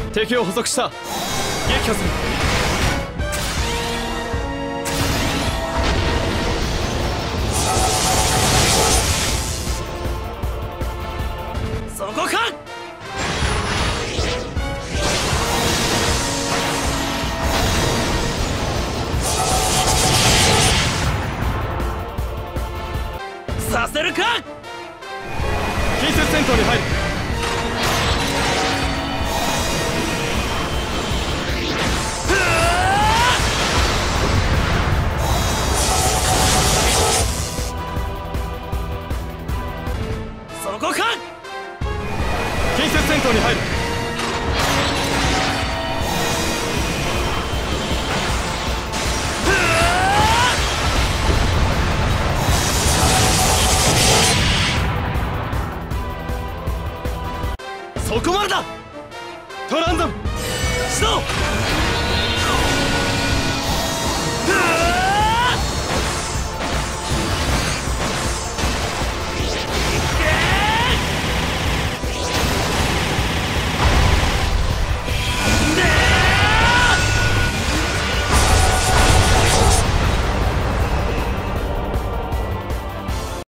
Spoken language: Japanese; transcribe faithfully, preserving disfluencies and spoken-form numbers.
敵を捕捉した。撃破する。 そこか。させるか。 近接戦闘に入る。 そこか。 近接戦闘に入る。 そこまでだ。 トランザム始動。